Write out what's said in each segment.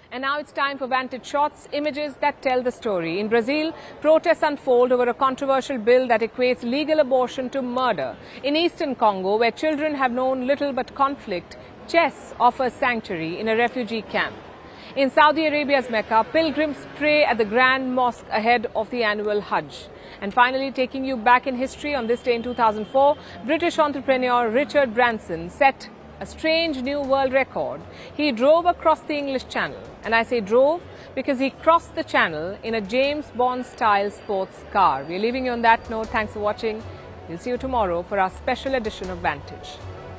And now it's time for Vantage Shots, images that tell the story. In Brazil, protests unfold over a controversial bill that equates legal abortion to murder. In eastern Congo, where children have known little but conflict, chess offers sanctuary in a refugee camp. In Saudi Arabia's Mecca, pilgrims pray at the Grand Mosque ahead of the annual Hajj. And finally, taking you back in history, on this day in 2004, British entrepreneur Richard Branson set a strange new world record. He drove across the English Channel. And I say drove because he crossed the channel in a James Bond-style sports car. We're leaving you on that note. Thanks for watching. We'll see you tomorrow for our special edition of Vantage.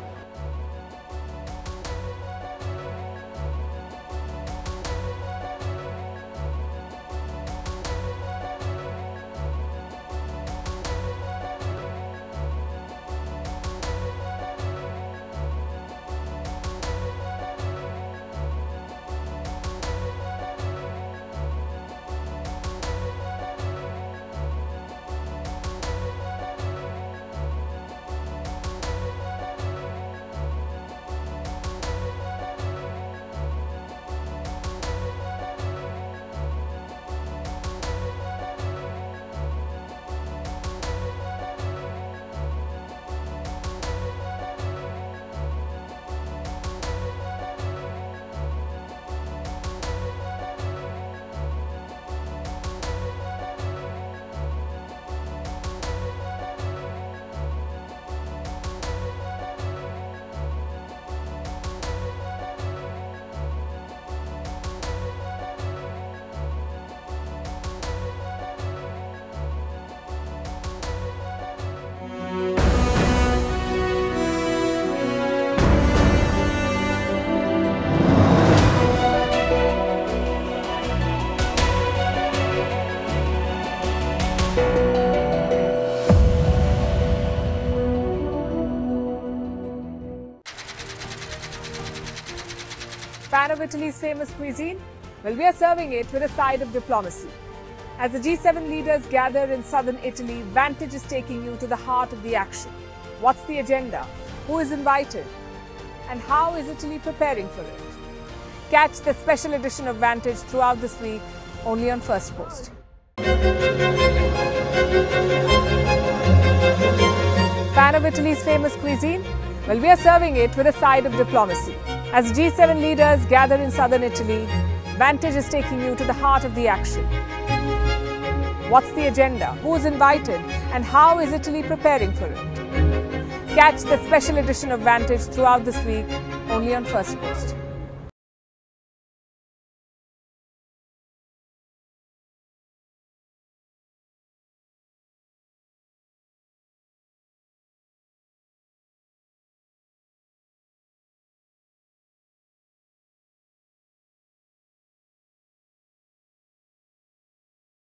Fan of Italy's famous cuisine? Well, we are serving it with a side of diplomacy. As the G7 leaders gather in southern Italy, Vantage is taking you to the heart of the action. What's the agenda? Who is invited? And how is Italy preparing for it? Catch the special edition of Vantage throughout this week, only on First Post. Fan of Italy's famous cuisine? Well, we are serving it with a side of diplomacy. As G7 leaders gather in southern Italy, Vantage is taking you to the heart of the action. What's the agenda? Who is invited? And how is Italy preparing for it? Catch the special edition of Vantage throughout this week, only on First Post.